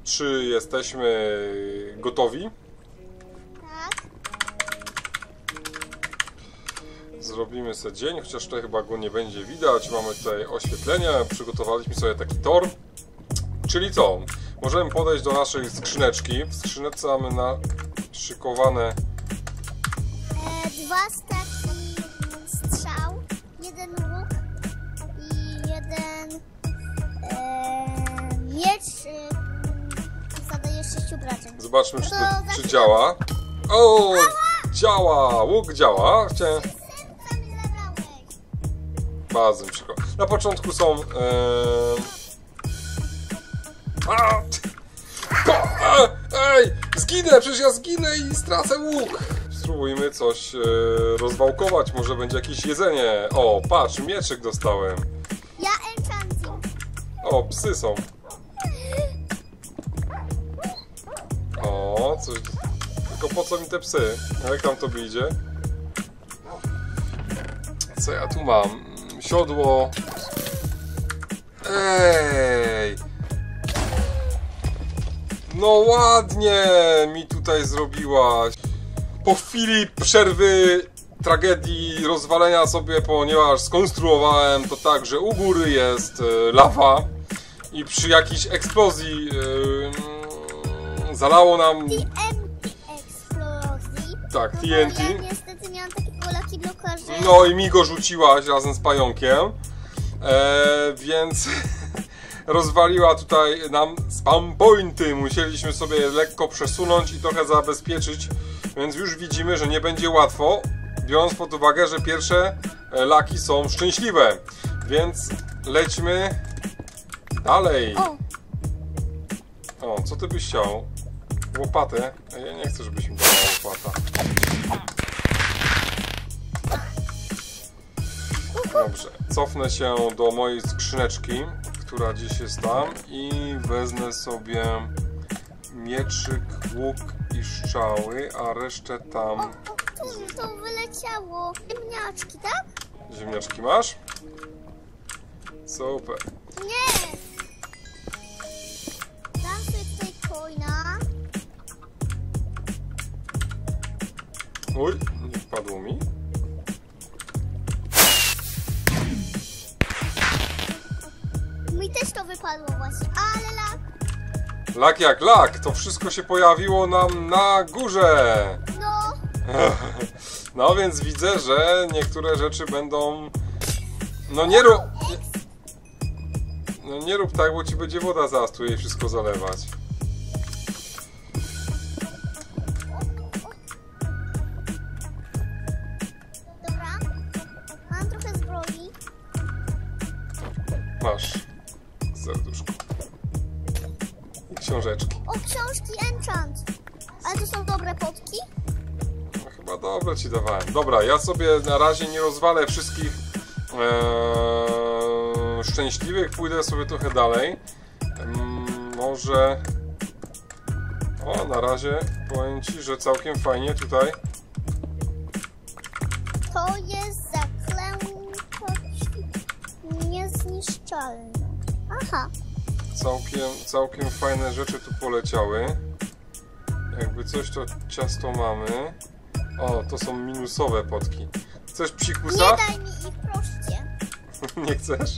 Czy jesteśmy gotowi? Tak. Zrobimy sobie dzień, chociaż tutaj chyba go nie będzie widać. Mamy tutaj oświetlenie, przygotowaliśmy sobie taki tor. Czyli co? Możemy podejść do naszej skrzyneczki. W skrzyneczce mamy naszykowane 2 staki strzał, 1 łuk i 1 miecz. Zadaje 6 obrażeń. Zobaczmy, czy działa. O! Działa! Łuk działa. Chciałem... Serca mi zabrałeś. Bardzo mi przykro. Na początku są... Ej! Zginę! Przecież ja zginę i stracę łuk! Spróbujmy coś rozwałkować. Może będzie jakieś jedzenie. O, patrz, mieczyk dostałem. Ja enchanting. O, psy są. O, coś... Tylko po co mi te psy? Jak tam tobie idzie? Co ja tu mam? Siodło. Ej! No ładnie mi tutaj zrobiłaś. Po chwili przerwy, tragedii, rozwalenia sobie, ponieważ skonstruowałem to tak, że u góry jest lawa i przy jakiejś eksplozji zalało nam... TNT eksplozji. Tak, No TNT. bo ja niestety miałam takiego lucky blocka, że... No i mi go rzuciłaś razem z pająkiem, więc rozwaliła tutaj nam spam pointy. Musieliśmy sobie lekko przesunąć i trochę zabezpieczyć, więc już widzimy, że nie będzie łatwo, biorąc pod uwagę, że pierwsze laki są szczęśliwe. Więc lećmy dalej. O, co ty byś chciał? Łopatę? Ja nie chcę, żebyś mi dała łopata. Dobrze, cofnę się do mojej skrzyneczki, która gdzieś jest tam, i wezmę sobie mieczyk, łuk i strzały, a resztę tam... Tu to wyleciało. Ziemniaczki, tak? Ziemniaczki masz? Super. Nie! Dam sobie tutaj coina. Uj, nie wpadło mi. Mi też to wypadło właśnie, ale lak. Lak jak lak, to wszystko się pojawiło nam na górze. No, No więc widzę, że niektóre rzeczy będą... No nie rób... No nie rób tak, bo ci będzie woda zaraz tu jej wszystko zalewać. dobra. Mam trochę zbroi. Masz serduszko. I książeczki. O, książki enchant. Ale to są dobre potki? No chyba dobre ci dawałem. Dobra, ja sobie na razie nie rozwalę wszystkich szczęśliwych. Pójdę sobie trochę dalej. Może... O, na razie powiem ci, że całkiem fajnie tutaj. To jest zaklętość niezniszczalna. Aha. Całkiem fajne rzeczy tu poleciały. Jakby coś, to ciasto mamy. O, to są minusowe potki. Chcesz psikusa? Nie daj mi ich, proszę cię. Nie chcesz?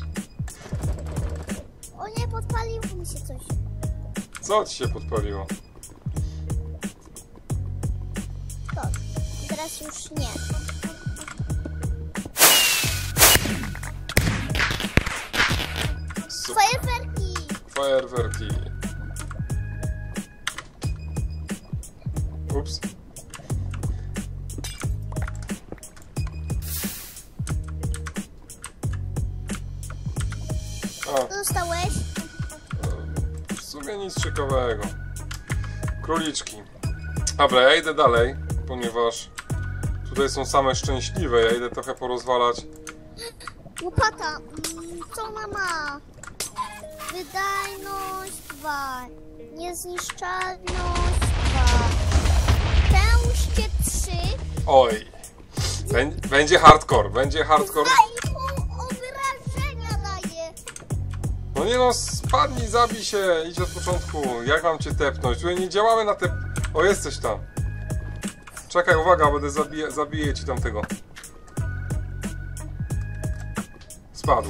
O nie, podpaliło mi się coś. Co ci się podpaliło? To. Teraz już nie. Super. Fajerwerki! Fajerwerki. Ups. A, Co dostałeś? w sumie nic ciekawego. Króliczki. Dobra, ja idę dalej, ponieważ tutaj są same szczęśliwe. Ja idę trochę porozwalać. Łopata. Co ona ma? Wydajność 2. Niezniszczalność 2. Tężkie 3. Oj. Będzie hardcore, będzie hardcore. 2,5 obrażenia daje. No nie no, spadnij, zabij się, idź od początku. Jak mam cię tepnąć? Tutaj nie działamy na te... O, jesteś tam. Czekaj, uwaga, będę zabiję ci tamtego. Spadł.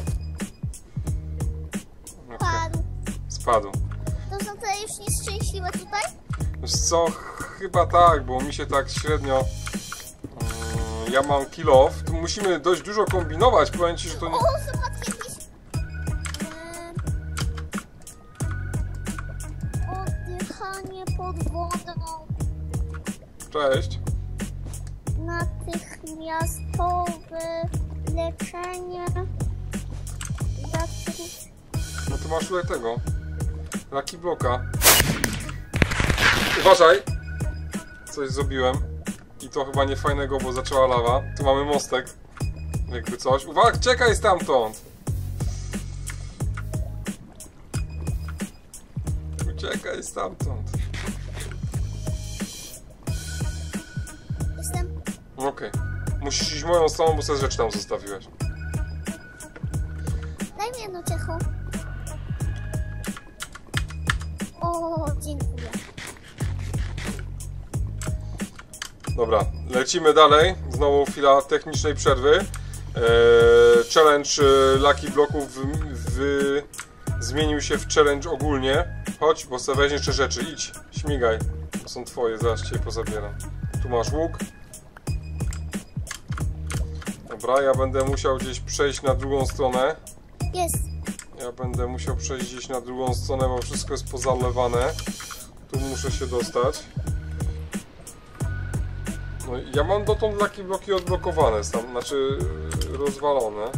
Okay. Padł. Spadł. To są te już nieszczęśliwe tutaj? Wiesz co, chyba tak, bo mi się tak średnio... ja mam kill off. Tu musimy dość dużo kombinować, powiem ci, że to nie... O, zobacz jakieś... Oddychanie pod wodą. Cześć. Natychmiastowe leczenie. No to masz tutaj tego. Lucky Blocka. Uważaj! Coś zrobiłem. I to chyba nie fajnego, bo zaczęła lawa. Tu mamy mostek. Jakby coś. Uwaga, czekaj stamtąd! Uciekaj stamtąd. Jestem. Okej. Musisz iść moją stroną, bo sobie rzeczy tam zostawiłeś. Daj mi jedną ciechą. O, dziękuję. Dobra, lecimy dalej. Znowu chwila technicznej przerwy. Challenge Lucky Blocków zmienił się w challenge ogólnie. Chodź, bo sobie weźmiesz jeszcze rzeczy. Idź, śmigaj. To są twoje, zaraz cię pozabieram. Tu masz łuk. Dobra, ja będę musiał gdzieś przejść na drugą stronę. Jest. Ja będę musiał przejść gdzieś na drugą stronę, bo wszystko jest pozalewane. Tu muszę się dostać. No i ja mam dotąd Lucky Bloki odblokowane, znaczy rozwalone.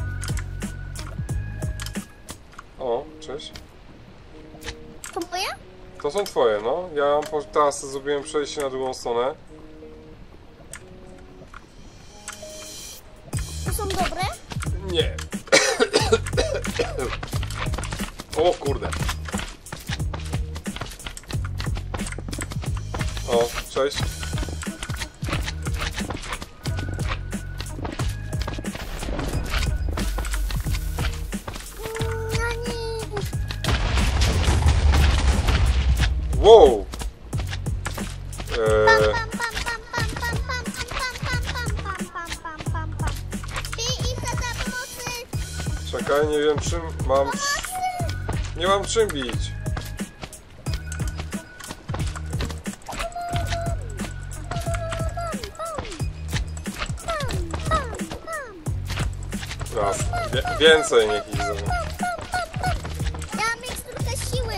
O, cześć. To moje? To są twoje, no. Ja teraz zrobiłem przejście na drugą stronę. To są dobre? Nie. O kurde. O, cześć. Wow! Czekaj, nie wiem czym mam... Nie mam czym bić. Raz. Więcej niech ich zrobią. Ja mam mieć trochę siły.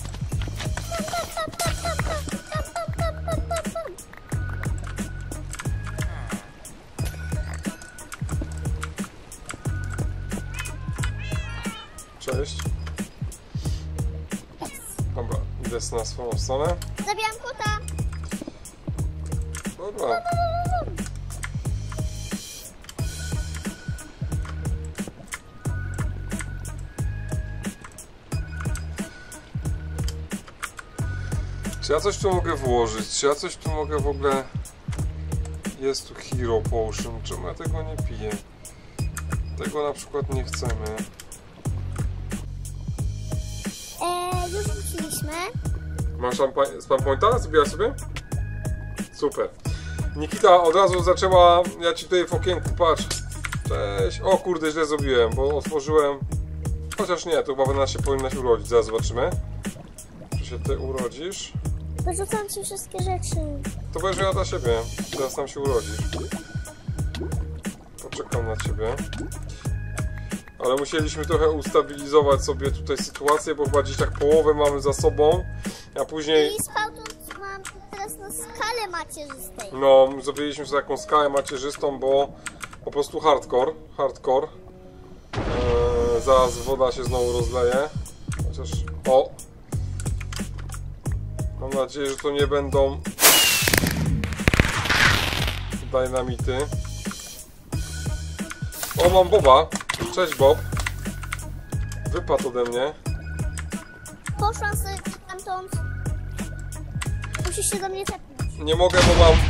Cześć. Dobra, idę na swoją stronę. Zabijam kota. Dobra. Czy ja coś tu mogę włożyć? Czy ja coś tu mogę w ogóle... Jest tu Hero Potion. Czemu ja tego nie piję? Tego na przykład nie chcemy. Już wróciliśmy. Masz spam pointa? Zrobiłaś sobie? Super. Nikita od razu zaczęła... Ja ci tutaj w okienku, patrz. Cześć. O kurde, źle zrobiłem, bo otworzyłem... Chociaż nie, to chyba się powinnaś urodzić. Zaraz zobaczymy. Czy się ty urodzisz? Wyrzucam ci wszystkie rzeczy. To weź ja dla siebie. Teraz tam się urodzisz. Poczekam na ciebie. Ale musieliśmy trochę ustabilizować sobie tutaj sytuację, bo chyba gdzieś tak połowę mamy za sobą, a później... I spałtu mam teraz na skalę macierzystej. No, zrobiliśmy sobie taką skalę macierzystą, bo po prostu hardcore. Zaraz woda się znowu rozleje. Chociaż... O! Mam nadzieję, że to nie będą dynamity. O, mam Boba. Cześć Bob. Wypadł ode mnie. Poszłam sobie stamtąd. Musisz się do mnie tepnąć. Nie mogę, bo mam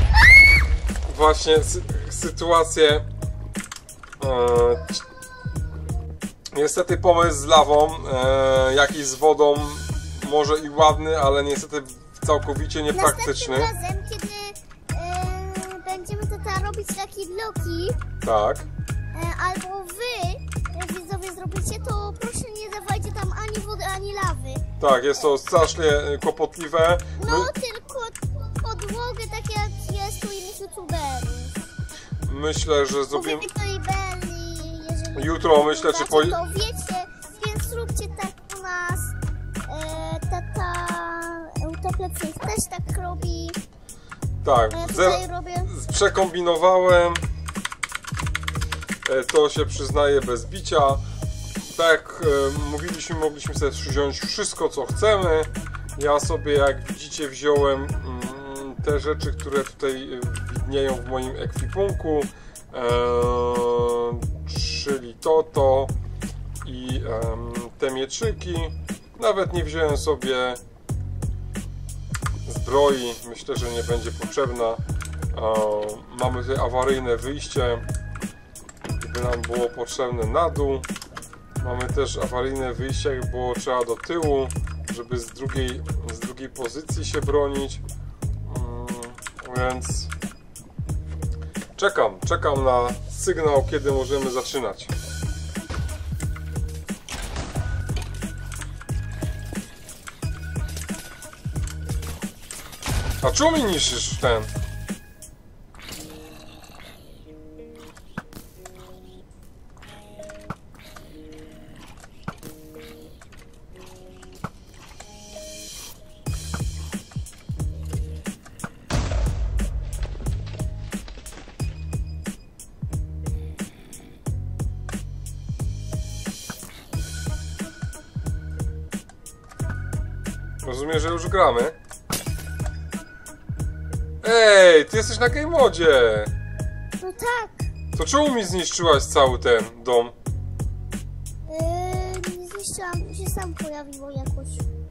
właśnie sytuację Niestety pomysł z lawą, jakiś z wodą, może i ładny, ale niestety całkowicie niepraktyczny. Następnym razem, kiedy będziemy tutaj robić takie bloki, Tak. albo wy, widzowie, zrobicie, to proszę nie dawajcie tam ani wody, ani lawy. Tak, jest to strasznie kłopotliwe. No, tylko podłogę, tak jak jest u innych youtuberów. Myślę, że zrobimy... Mówimy to i Belli, jeżeli... Jutro myślę, czy to wiecie, więc zróbcie tak u nas. Tata Utoplecych też tak robi. Tak, Ja tutaj robię... przekombinowałem. To się przyznaje bez bicia. Tak jak mówiliśmy, mogliśmy sobie wziąć wszystko, co chcemy. Ja sobie, jak widzicie, wziąłem te rzeczy, które tutaj widnieją w moim ekwipunku, czyli to i te mieczyki. Nawet nie wziąłem sobie zbroi, myślę, że nie będzie potrzebna. Mamy tutaj awaryjne wyjście, gdyby nam było potrzebne na dół. Mamy też awaryjne wyjście, jak było trzeba do tyłu, żeby z drugiej pozycji się bronić. Więc czekam na sygnał, kiedy możemy zaczynać. A czemu mi niszczysz ten? Rozumiem, że już gramy. Ej, ty jesteś na game modzie. No tak. To czemu mi zniszczyłaś cały ten dom? Nie zniszczyłam, to się sam pojawiło jakoś.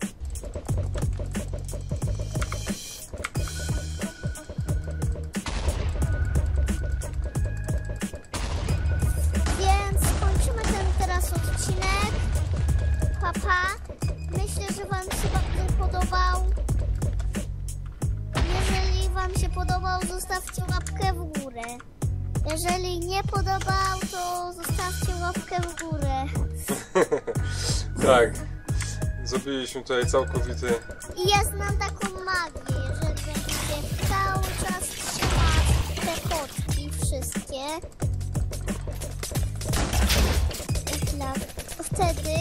Więc kończymy ten teraz odcinek. Pa. Myślę, że wam się bardzo podobał. Jeżeli wam się podobał, zostawcie łapkę w górę. Jeżeli nie podobał, to zostawcie łapkę w górę. Tak. Zrobiliśmy tutaj całkowity... I ja znam taką magię, że będziecie cały czas trzymać te kotki wszystkie. Wtedy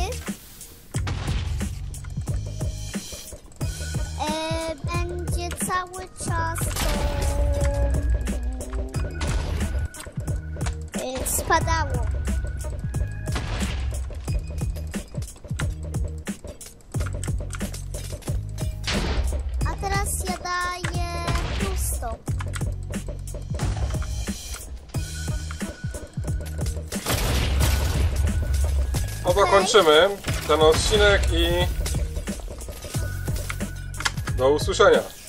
będzie cały czas to spadało. A teraz ja daję pusto. No to kończymy ten odcinek i do usłyszenia.